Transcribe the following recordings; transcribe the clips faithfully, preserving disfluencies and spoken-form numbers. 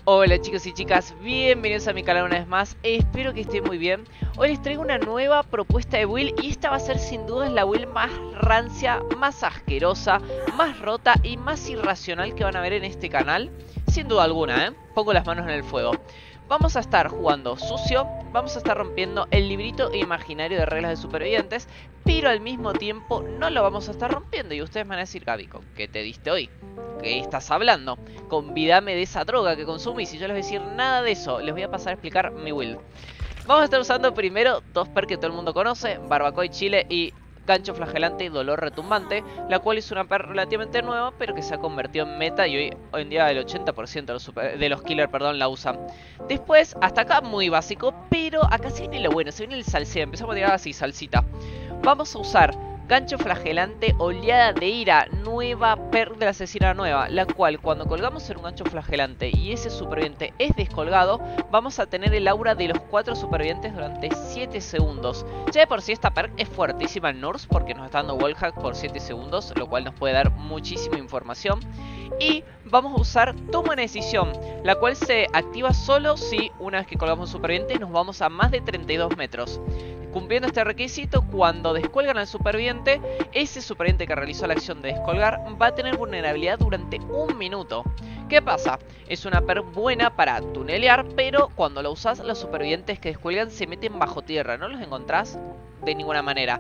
Hola chicos y chicas, bienvenidos a mi canal una vez más, espero que estén muy bien. Hoy les traigo una nueva propuesta de build y esta va a ser sin duda la build más rancia, más asquerosa, más rota y más irracional que van a ver en este canal. Sin duda alguna, ¿eh? Pongo las manos en el fuego. Vamos a estar jugando sucio, vamos a estar rompiendo el librito imaginario de reglas de supervivientes, pero al mismo tiempo no lo vamos a estar rompiendo. Y ustedes me van a decir, Gaby, ¿con qué te diste hoy? ¿Qué estás hablando? Convídame de esa droga que consumís. Y yo les voy a decir nada de eso, les voy a pasar a explicar mi build. Vamos a estar usando primero dos perks que todo el mundo conoce, Barbacoa y Chile y Gancho Flagelante y Dolor Retumbante, la cual es una perk relativamente nueva, pero que se ha convertido en meta y hoy, hoy en día el ochenta por ciento de los, super, de los killers perdón, la usan. Después, hasta acá muy básico, pero acá se viene lo bueno, se viene el salseo, empezamos a tirar así, salsita. Vamos a usar Gancho Flagelante, Oleada de Ira, nueva perk de la asesina nueva, la cual cuando colgamos en un gancho flagelante y ese superviviente es descolgado, vamos a tener el aura de los cuatro supervivientes durante siete segundos. Ya de por sí esta perk es fuertísima en Nurse porque nos está dando wallhack por siete segundos, lo cual nos puede dar muchísima información. Y vamos a usar Toma una decisión, la cual se activa solo si una vez que colgamos un superviviente nos vamos a más de treinta y dos metros. Cumpliendo este requisito, cuando descuelgan al superviviente, ese superviviente que realizó la acción de descolgar va a tener vulnerabilidad durante un minuto. ¿Qué pasa? Es una perk buena para tunelear, pero cuando la usas, los supervivientes que descuelgan se meten bajo tierra, no los encontrás de ninguna manera.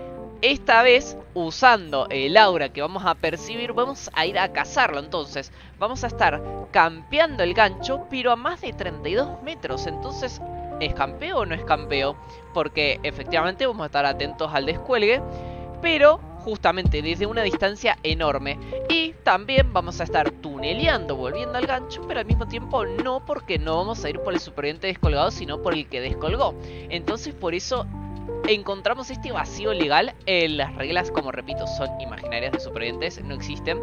Esta vez, usando el aura que vamos a percibir, vamos a ir a cazarlo. Entonces, vamos a estar campeando el gancho, pero a más de treinta y dos metros. Entonces, ¿es campeo o no es campeo? Porque efectivamente vamos a estar atentos al descuelgue, pero justamente desde una distancia enorme. Y también vamos a estar tuneleando, volviendo al gancho, pero al mismo tiempo no, porque no vamos a ir por el superviviente descolgado, sino por el que descolgó. Entonces por eso encontramos este vacío legal. eh, Las reglas, como repito, son imaginarias de supervivientes, no existen.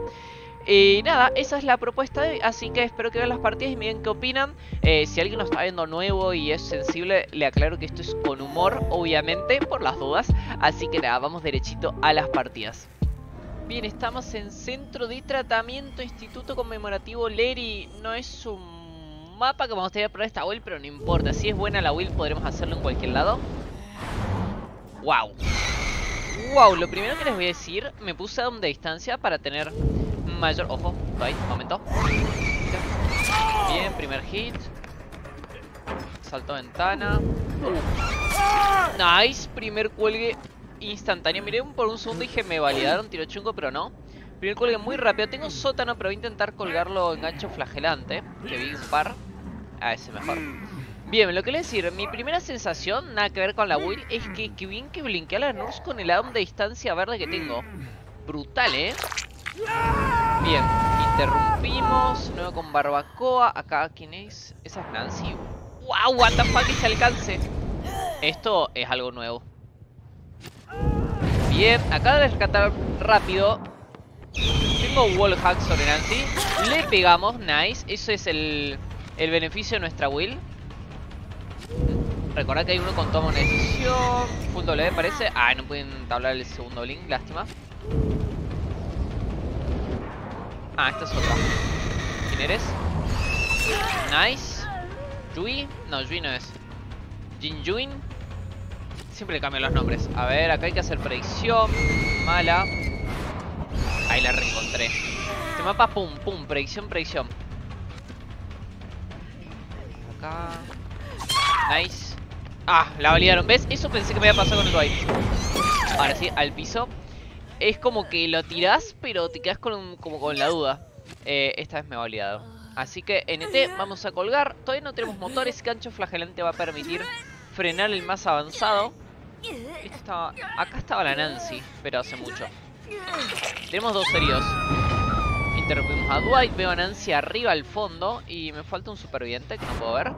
Y nada, esa es la propuesta de hoy, así que espero que vean las partidas y me digan qué opinan. eh, Si alguien lo está viendo nuevo y es sensible, le aclaro que esto es con humor, obviamente, por las dudas. Así que nada, vamos derechito a las partidas. Bien, estamos en Centro de Tratamiento Instituto Conmemorativo Leri. No es un mapa que me gustaría probar esta build, pero no importa. Si es buena la build, podremos hacerlo en cualquier lado. Wow. Wow, lo primero que les voy a decir, me puse a donde distancia para tener mayor... Ojo, ahí, momento. Bien, primer hit. Salto ventana. uh. Nice, primer cuelgue instantáneo. Miré por un segundo y dije, me validaron, tiro chungo, pero no. Primer cuelgue muy rápido. Tengo sótano, pero voy a intentar colgarlo en gancho flagelante, que vi un par. Ah, ese mejor. Bien, lo que les decir, mi primera sensación, nada que ver con la build, es que, que bien que blinkea la Nurse con el aum de distancia verde que tengo. Brutal, ¿eh? Bien, interrumpimos. Nuevo con Barbacoa. Acá, ¿quién es? Esa es Nancy. ¡Wow! What the fuck, ese alcance. Esto es algo nuevo. Bien, acá de rescatar rápido. Tengo wallhack sobre Nancy. Le pegamos, nice. Eso es el, el beneficio de nuestra build. Recordad que hay uno con toma una decisión. Full W parece. Ah, no pueden tablar el segundo blink, lástima. Ah, esta es otra. ¿Quién eres? Nice. Yui. No, Yui no es. Jinjuin. Siempre le cambian los nombres. A ver, acá hay que hacer predicción. Mala. Ahí la reencontré. Este mapa, pum, pum. Predicción, predicción. Acá. Nice. Ah, la validaron. ¿Ves? Eso pensé que me iba a pasar con el Dwight. Ahora sí, al piso. Es como que lo tirás, pero te quedas con un, como con la duda. eh, Esta vez me ha validado. Así que N T, vamos a colgar. Todavía no tenemos motores. Gancho flagelante va a permitir frenar el más avanzado. Este estaba... Acá estaba la Nancy, pero hace mucho. Tenemos dos heridos. Interrumpimos a Dwight. Veo a Nancy arriba al fondo. Y me falta un superviviente que no puedo ver.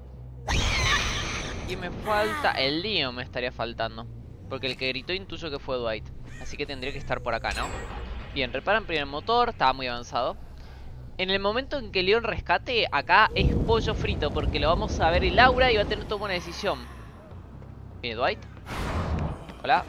Y me falta... El Leon me estaría faltando, porque el que gritó intuyo que fue Dwight. Así que tendría que estar por acá, ¿no? Bien, reparan primer motor. Estaba muy avanzado. En el momento en que Leon rescate, acá es pollo frito, porque lo vamos a ver el aura y va a tener que tomar una decisión. Bien, Dwight. Hola.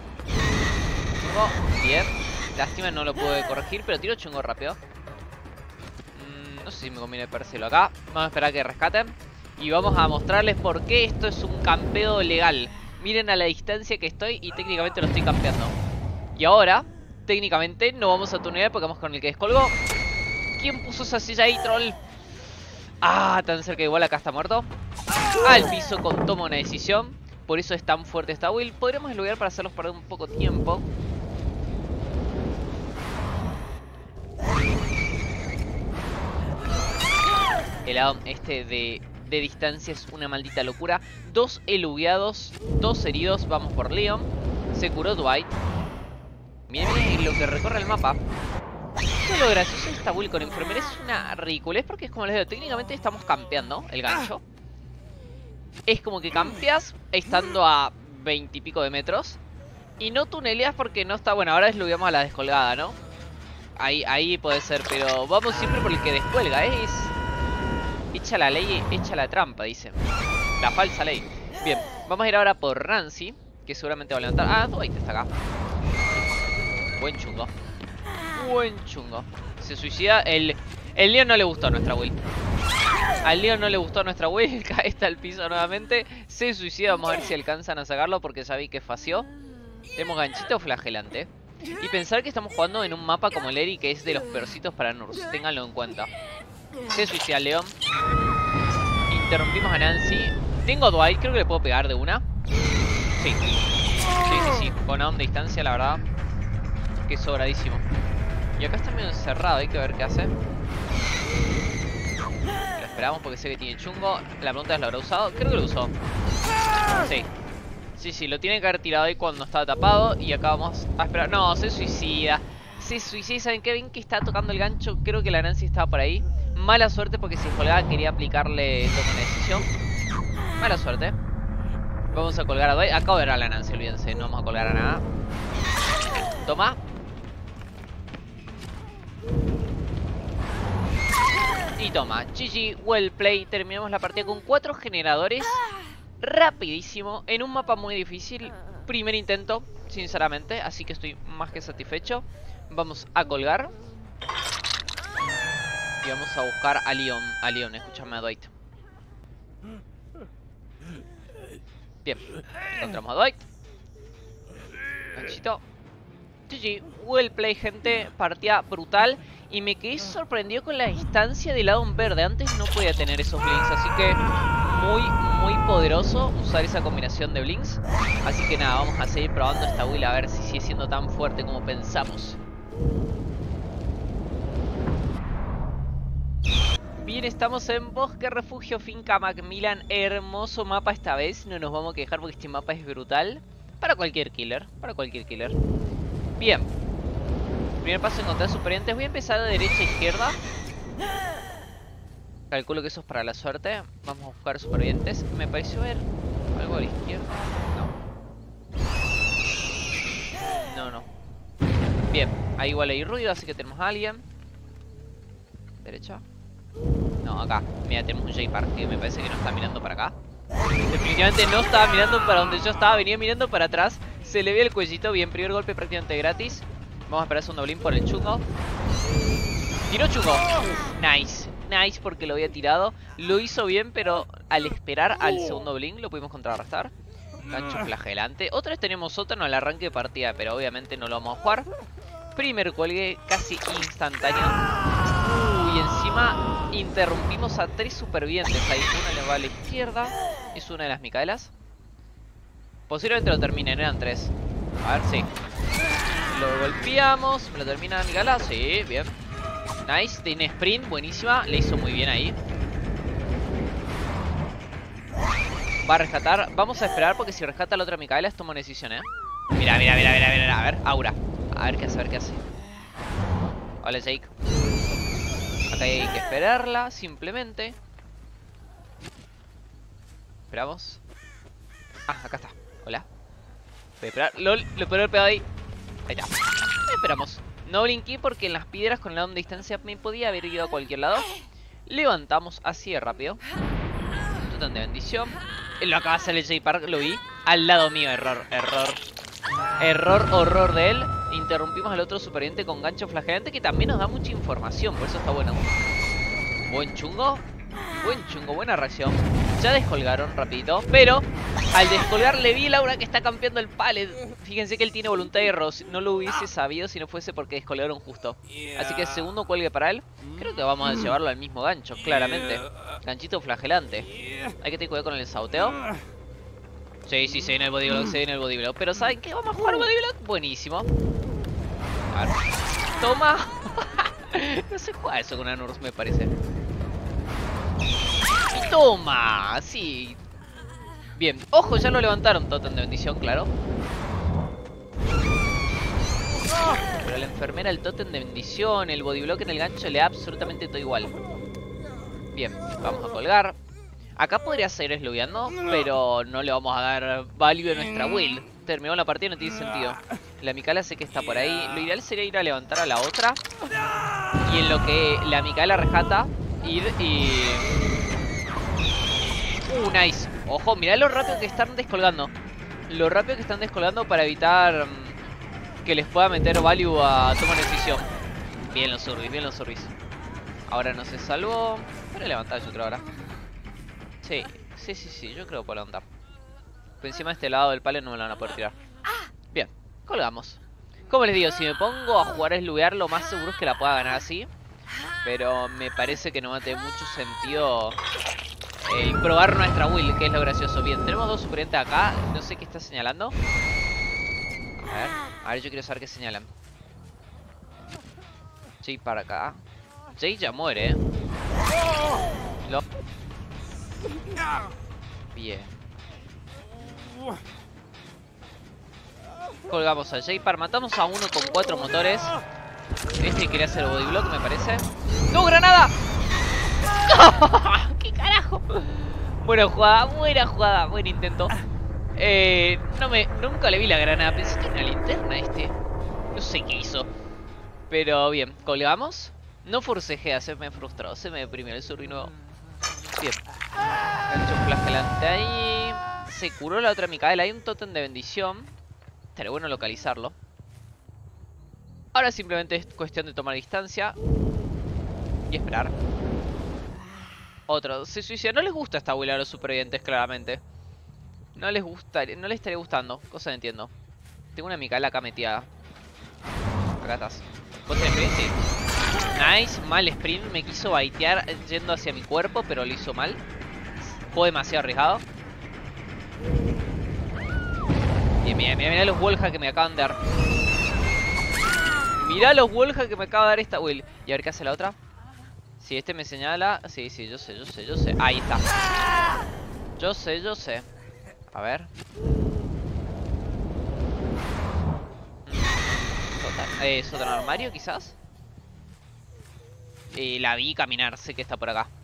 Chungo. Bien. Lástima, no lo pude corregir, pero tiro chungo rápido. mm, No sé si me conviene pérselo acá. Vamos a esperar a que rescaten. Y vamos a mostrarles por qué esto es un campeo legal. Miren a la distancia que estoy y técnicamente lo estoy campeando. Y ahora, técnicamente, no vamos a tunear porque vamos con el que descolgó. ¿Quién puso esa silla ahí, troll? Ah, tan cerca, igual acá está muerto. Al piso con toma una decisión. Por eso es tan fuerte esta build. Podríamos deslugar para hacerlos perder un poco tiempo. El addon este de, de distancia es una maldita locura. Dos elugueados, dos heridos. Vamos por Leon. Se curó Dwight. Miren, miren lo que recorre el mapa. Esto es lo gracioso de esta build con enfermera. Es una ridiculez porque es como les digo, técnicamente estamos campeando el gancho. Es como que campeas estando a veinte y pico de metros. Y no tuneleas porque no está... Bueno, ahora deslugueamos a la descolgada, ¿no? Ahí, ahí puede ser, pero vamos siempre por el que descuelga, ¿eh? Es... Echa la ley, echa la trampa, dice. La falsa ley. Bien, vamos a ir ahora por Nancy, que seguramente va a levantar. Ah, Dwight está acá. Buen chungo. Buen chungo. Se suicida. El, el Leon no le gustó a nuestra build. Al Leon no le gustó a nuestra build. Cae está al piso nuevamente. Se suicida. Vamos a ver si alcanzan a sacarlo porque ya vi que fació. Tenemos ganchito flagelante. Y pensar que estamos jugando en un mapa como el Eri, que es de los peorcitos para Nurse. Ténganlo en cuenta. Se suicida Leon. Interrumpimos a Nancy. Tengo a Dwight, creo que le puedo pegar de una. Sí. Sí, sí, sí. Con addon de distancia, la verdad. Que sobradísimo. Y acá está medio encerrado, hay que ver qué hace. Lo esperamos porque sé que tiene chungo. La pregunta es, ¿lo habrá usado? Creo que lo usó. Sí. Sí, sí, lo tiene que haber tirado ahí cuando estaba tapado. Y acá vamos a esperar. No, se suicida. Se suicida. ¿Saben qué? Ven que está tocando el gancho. Creo que la Nancy estaba por ahí. Mala suerte porque si colgaba quería aplicarle toma una decisión. Mala suerte. Vamos a colgar a Dwight. Acabo de ver a la Nancy, olvídense. No vamos a colgar a nada. Toma. Y toma. G G, well play. Terminamos la partida con cuatro generadores. Rapidísimo. En un mapa muy difícil. Primer intento, sinceramente. Así que estoy más que satisfecho. Vamos a colgar. Y vamos a buscar a Leon. A Leon, escúchame a Dwight. Bien, encontramos a Dwight. Ganchito. G G, well play, gente. Partida brutal. Y me quedé sorprendido con la distancia del addon verde. Antes no podía tener esos blinks. Así que muy, muy poderoso usar esa combinación de blinks. Así que nada, vamos a seguir probando esta build a ver si sigue siendo tan fuerte como pensamos. Bien, estamos en Bosque Refugio Finca Macmillan. Hermoso mapa esta vez. No nos vamos a quejar porque este mapa es brutal. Para cualquier killer. Para cualquier killer. Bien. Primer paso, encontrar supervivientes. Voy a empezar de derecha a izquierda. Calculo que eso es para la suerte. Vamos a buscar supervivientes. Me pareció ver algo a la izquierda. No. No, no. Bien. Ahí igual hay ruido, así que tenemos a alguien. Derecha. No, acá. Mira, tenemos un J-Park que me parece que no está mirando para acá. Definitivamente no estaba mirando para donde yo estaba. Venía mirando para atrás. Se le ve el cuellito. Bien, primer golpe prácticamente gratis. Vamos a esperar un doblín por el chungo. Tiró chungo. Nice. Nice porque lo había tirado. Lo hizo bien, pero al esperar al segundo blink lo pudimos contrarrestar. Gancho flagelante. Otra vez tenemos sótano al arranque de partida, pero obviamente no lo vamos a jugar. Primer cuelgue casi instantáneo. Y encima interrumpimos a tres supervivientes. Ahí una le va a la izquierda. Es una de las Micaelas. Posiblemente lo terminen, eran tres. A ver, sí. Lo golpeamos. ¿Me lo termina Micaela? Sí, bien. Nice, tiene sprint, buenísima. Le hizo muy bien ahí. Va a rescatar. Vamos a esperar porque si rescata a la otra Micaela, toma una decisión, eh. Mira, mira, mira, mira, mira. A ver, Aura. A ver qué hace, a ver qué hace. Hola, Jake. Acá hay que esperarla, simplemente. Esperamos. Ah, acá está. Hola. Voy a esperar. LOL, lo puedo haber pegado ahí. Ahí está. Esperamos. No brinqué porque en las piedras con la addon de distancia me podía haber ido a cualquier lado. Levantamos así de rápido. Total de bendición. Lo acaba de hacer el J-Park, lo vi. Al lado mío, error, error. Error, horror de él. Interrumpimos al otro superviviente con gancho flagelante, que también nos da mucha información, por eso está bueno. Buen chungo. Buen chungo, buena reacción. Ya descolgaron rapidito. Pero al descolgar le vi a Laura que está campeando el pallet. Fíjense que él tiene voluntad de hierro. No lo hubiese sabido si no fuese porque descolgaron justo. Así que segundo cuelgue para él. Creo que vamos a llevarlo al mismo gancho, claramente. Ganchito flagelante. Hay que tener cuidado con el sauteo. Sí, sí, se viene el bodyblock, se viene el bodyblock. Pero ¿saben qué? Vamos a jugar bodyblock. Buenísimo. A ver. Toma. No se juega eso con Anurs, me parece. Toma. Sí. Bien. Ojo, ya lo levantaron. Totem de bendición, claro. Pero la enfermera, el totem de bendición, el bodyblock en el gancho le da absolutamente todo igual. Bien, vamos a colgar. Acá podría seguir slowbeando, pero no le vamos a dar value a nuestra Will. Terminó la partida y no tiene sentido. La Mikaela sé que está por ahí. Lo ideal sería ir a levantar a la otra. Y en lo que la Mikaela rescata, ir y... Uh, nice. Ojo, mirá lo rápido que están descolgando. Lo rápido que están descolgando para evitar que les pueda meter value a tomar decisión. Bien los Urbis, bien los Urbis. Ahora no se salvó. Para levantar yo creo ahora. Sí, sí, sí, sí, yo creo que puedo levantar. Por encima de este lado del palo no me lo van a poder tirar. Bien, colgamos. Como les digo, si me pongo a jugar a slubear, lo más seguro es que la pueda ganar así. Pero me parece que no va a tener mucho sentido el probar nuestra Will, que es lo gracioso. Bien, tenemos dos supervivientes acá. No sé qué está señalando. A ver, a ver, yo quiero saber qué señalan. Jay para acá. Jay ya muere, eh. Lo... Bien. Colgamos a J-Par. Matamos a uno con cuatro motores. Este quería hacer bodyblock, me parece. ¡No, granada! ¡Qué carajo! Buena jugada, buena jugada, buen intento. Eh, no me, nunca le vi la granada. Pensé que era una linterna este. No sé qué hizo. Pero bien, colgamos. No forcejea, se me frustró, se me deprimió el surri nuevo. Bien. Gancho flagelante ahí. Se curó la otra Mikaela. Hay un totem de bendición. Estaría bueno localizarlo. Ahora simplemente es cuestión de tomar distancia y esperar. Otro. Se suicida. No les gusta esta Will a los supervivientes, claramente. No les gusta. No les estaría gustando. Cosa no entiendo. Tengo una Mikaela acá metida. Acá estás. ¿Vos tenés sprint? Sí. Nice. Mal sprint. Me quiso baitear yendo hacia mi cuerpo, pero lo hizo mal. Fue demasiado arriesgado. Bien, mira, mira, mira los wallhack que me acaban de dar. Mirá los wallhack que me acaba de dar esta Will. Y a ver qué hace la otra. Si este me señala. Sí, sí, yo sé, yo sé, yo sé. Ahí está. Yo sé, yo sé. A ver. Eh, ¿Sótano armario quizás? Y la vi caminar, sé que está por acá.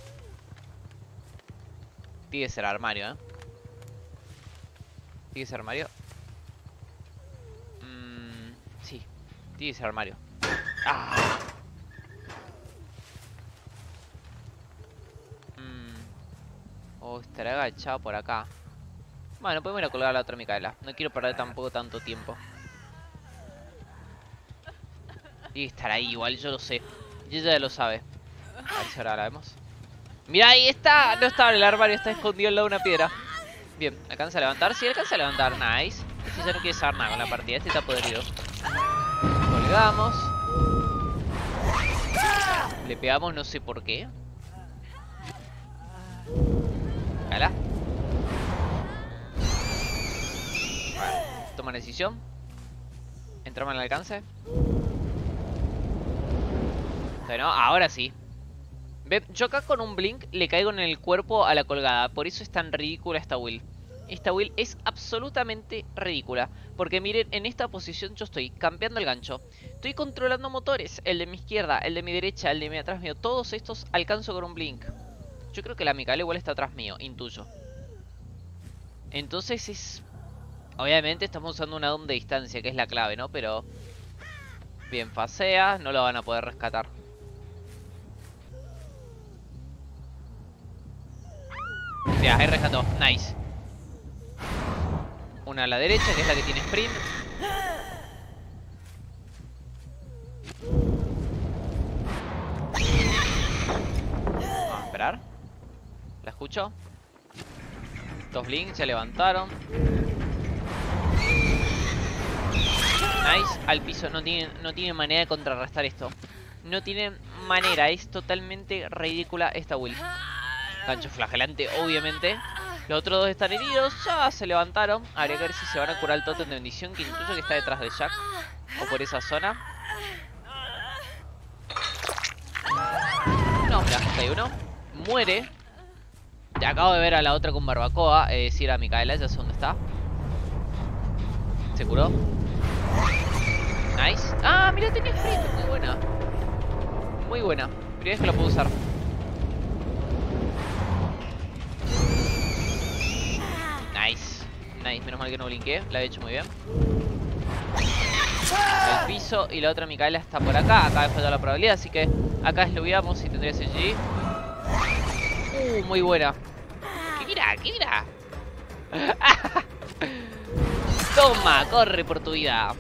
Tiene que ser armario, eh. Tiene que ser armario. Mm, sí, tiene que ser armario. Ah. Mm. Oh, estará agachado por acá. Bueno, podemos ir a colgar a la otra Mikaela. No quiero perder tampoco tanto tiempo. Tiene que estar ahí, igual yo lo sé. Y ella ya lo sabe. A ver si ahora la vemos. Mira, ahí está. No estaba en el armario, está escondido al lado de una piedra. Bien, ¿alcanza a levantar? Sí, alcanza a levantar. Nice. Este ya no quiere saber nada con la partida. Este está podrido. Colgamos. Le pegamos, no sé por qué. Cala. Vale, toma la decisión. Entramos en el alcance. Bueno, ahora sí. Ve, yo acá con un blink le caigo en el cuerpo a la colgada. Por eso es tan ridícula esta Will. Esta Will es absolutamente ridícula. Porque miren, en esta posición yo estoy campeando el gancho. Estoy controlando motores. El de mi izquierda, el de mi derecha, el de mi atrás mío. Todos estos alcanzo con un blink. Yo creo que la Mikaela igual está atrás mío, intuyo. Entonces es... Obviamente estamos usando una dom de distancia, que es la clave, ¿no? Pero... Bien, pasea, no lo van a poder rescatar. Ya, ahí rescató, nice. Una a la derecha, que es la que tiene sprint. disparar. La escucho. Dos blinks se levantaron. Nice. Al piso. No tienen, no tienen manera de contrarrestar esto. No tienen manera. Es totalmente ridícula esta build. Gancho flagelante, obviamente. Los otros dos están heridos. Ya se levantaron. Habría que ver si se van a curar el tótem de bendición, que intuyo que está detrás de Jack. O por esa zona. No, mira, hay uno. Muere. Te acabo de ver a la otra con barbacoa. Es decir, a Micaela, ya sé dónde está. Se curó. Nice. Ah, mira, tenía frito. Muy buena. Muy buena. Primera vez que lo puedo usar. Nice. Nice. Menos mal que no blinqué. La he hecho muy bien. El piso y la otra Micaela está por acá. Acá me falló la probabilidad, así que acá esluviamos y tendría ese G. Uh, muy buena. ¿Qué mira? ¿Qué mira? Toma, corre por tu vida.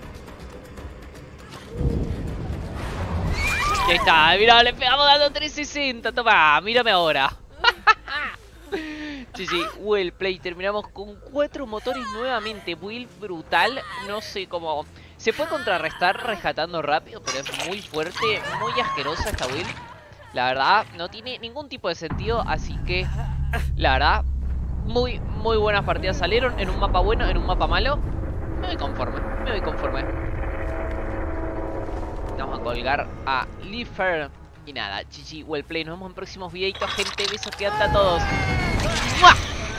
Y ahí está, mira, le pegamos dando trescientos sesenta. Toma, mírame ahora. Sí, sí, well play. Terminamos con cuatro motores nuevamente. Build brutal. No sé cómo... Se puede contrarrestar rescatando rápido, pero es muy fuerte, muy asquerosa esta build. La verdad, no tiene ningún tipo de sentido, así que... La verdad, muy, muy buenas partidas salieron. En un mapa bueno, en un mapa malo. Me voy conforme, me voy conforme. Vamos a colgar a Lifer. Y nada, G G, well play. Nos vemos en próximos videitos, gente. Besos gigantes a todos. ¡Mua!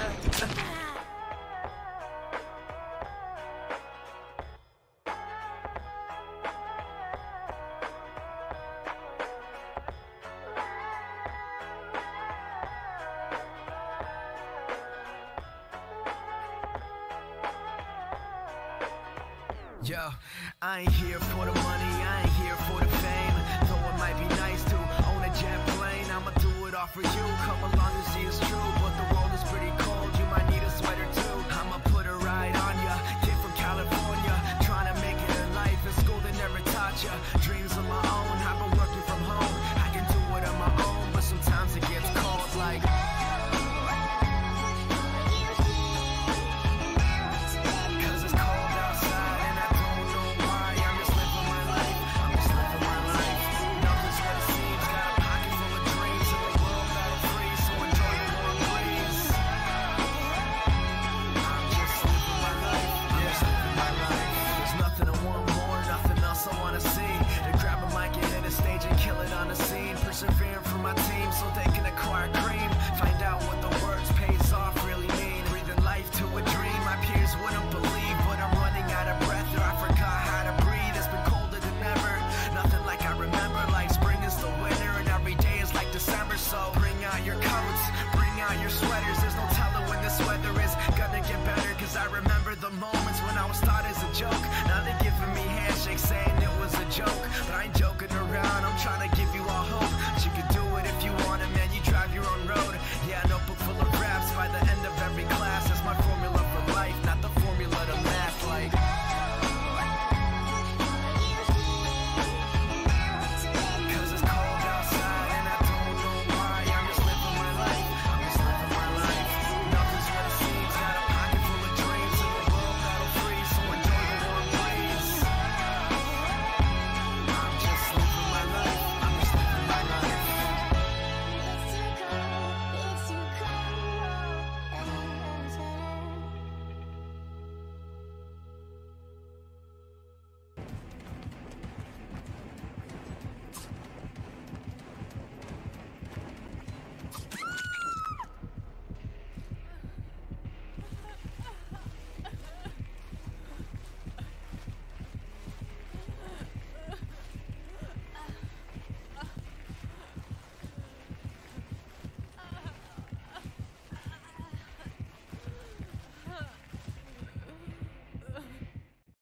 Yo, I ain't here for the money, I ain't here for the fame. Though it might be nice to own a jet plane, I'ma do it all for you. Come along and see it's true, but the world is pretty cold. You might need a sweater too. I'ma put a ride on ya. Kid from California, trying to make it in life. In school they never taught ya. Dreams of my own, I've been working from home. I can do it on my own, but sometimes it gets cold like. Persevering for my team so they can acquire cream. Find out what the words pays off really mean. Breathing life to a dream my peers wouldn't believe, but I'm running out of breath or I forgot how to breathe. It's been colder than ever, nothing like I remember. Like spring is the winter and every day is like December. So bring out your coats, bring out your sweaters. There's no telling when this weather is gonna get better. Cause I remember the moments when I was thought as a joke. Now they're giving me handshakes saying it was a joke, but I ain't joking.